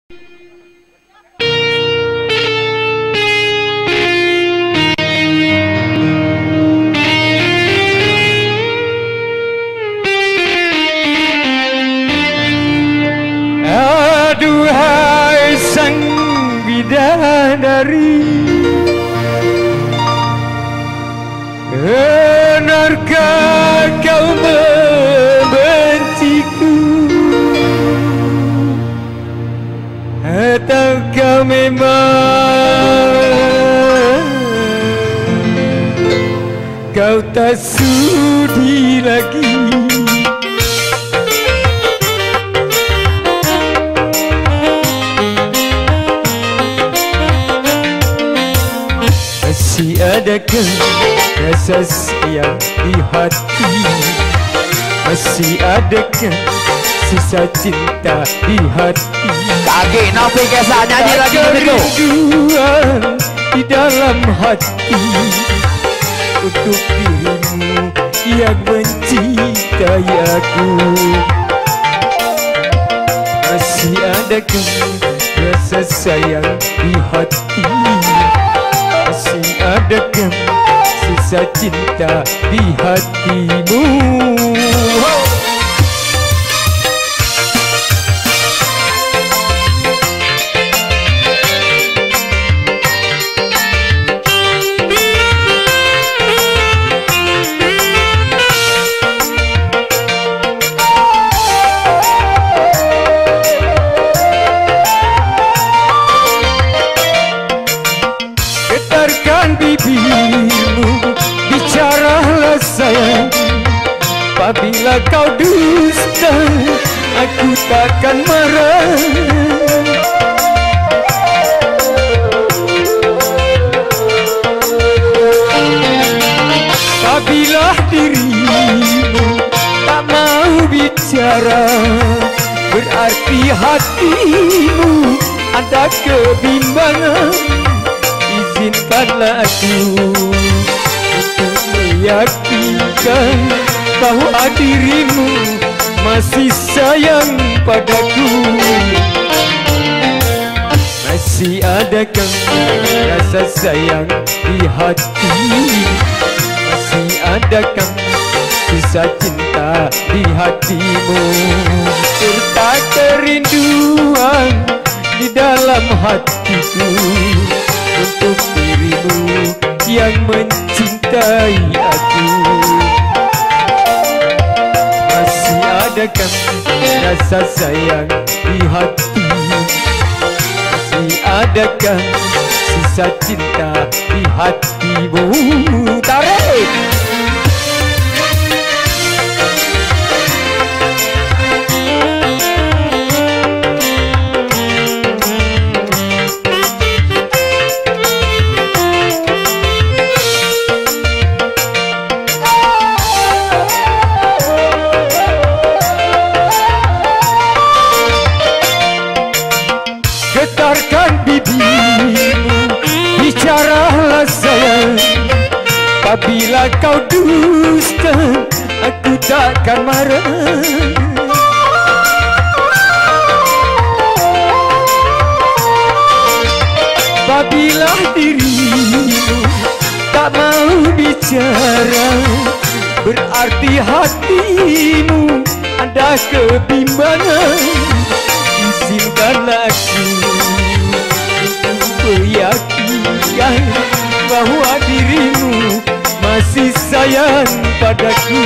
Aduhai sang bidadari, benarkah kau membenciku, ataukah memang kau tak sudi lagi? Masih adakah rasa sayang di hati? Masih adakah sisa cinta di hati? Kaget Nafi kisah nyanyi lagi begitu. Kerinduan di dalam hati untuk dirimu yang mencintai aku. Masih adakah rasa sayang di hati? Masih adakah sisa cinta di hatimu? Getarkan bibirmu, bicaralah sayang. Apabila kau dusta, aku takkan marah. Apabila dirimu tak mau bicara, berarti hatimu ada kebimbangan. Izinkanlah aku untuk meyakinkan bahawa dirimu masih sayang padaku. Masih adakah rasa sayang di hati? Masih adakah sisa cinta di hatimu? Serta kerinduan di dalam hatiku untuk dirimu yang mencintai aku. Masih adakah rasa sayang di hati? Masih adakah sisa cinta di hatimu? Tarik! Getarkan bibirmu, bicaralah sayang. Apabila kau dusta, aku takkan marah. Apabila dirimu tak mau bicara, berarti hatimu ada kebimbangan. Izinkanlah aku untuk meyakinkan bahawa dirimu masih sayang padaku.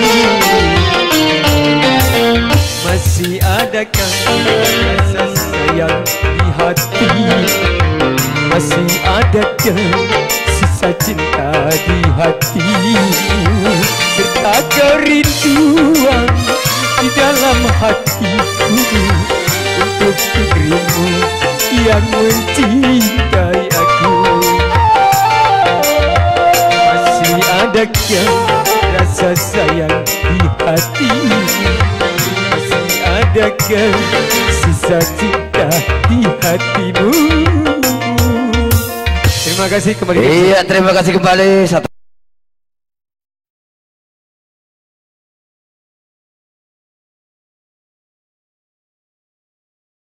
Masih adakah rasa sayang di hati? Masih adakah sisa cinta di hati? Serta kerinduan di dalam hatiku untuk dirimu yang mencintai aku. Masih adakah rasa sayang di hati? Masih adakah sisa cinta di hatimu? Terima kasih kembali. Iya, terima kasih kembali.